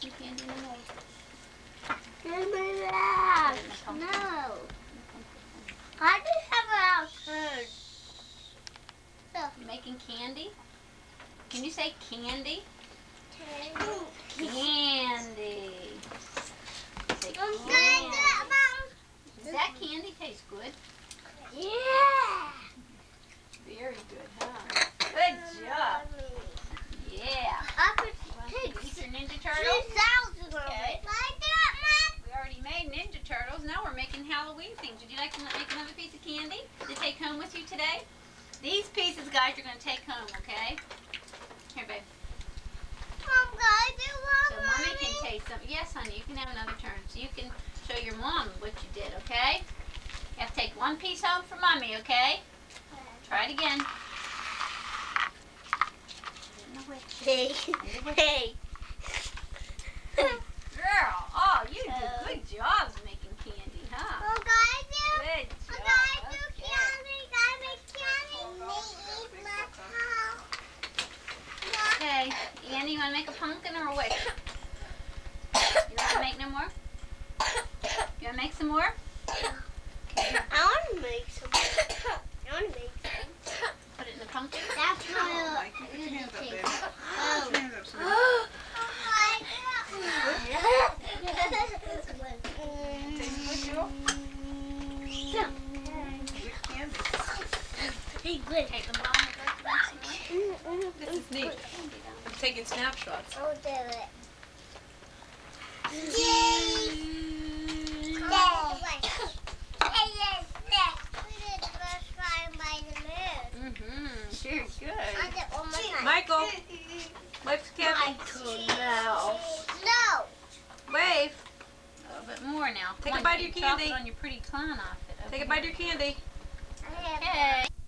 some candy in the mold. Give me that. No. I just have it out first. So. You making candy? Can you say candy? Candy. Say candy. Does that candy taste good? Yeah. Very good, huh? Good job. Yeah. I could take Eat your Ninja Turtles? 3,000 of it. We already made Ninja Turtles. Now we're making Halloween things. Would you like to make another piece of candy to take home with you today? These pieces, guys, you're going to take home, okay? Here, babe. Mom, guys, do So Mommy can taste some. Yes, honey, you can have another turn. So you can show your mom what you did, okay? You have to take one piece home for Mommy, okay? Try it again. Hey. Hey. Girl, oh, you did good job making candy, huh? Well, guys, Good job. do candy. Guys, make candy. Okay, Annie, you want to make a pumpkin or a witch? You want to make no more? You want to make some more? Okay. I want to make some. Put it in the pumpkin. That's Come on, Mikey, put your hands up there. Put your hands up, sweetie. Hey, good. Take them all and go This is neat. I'm taking snapshots. I'll do it. Very good. Michael, wave to Kevin. No. Wave. A little bit more now. Take Come a on, bite of get your candy. chocolate on your pretty clown outfit. Take a bite of your candy. Okay.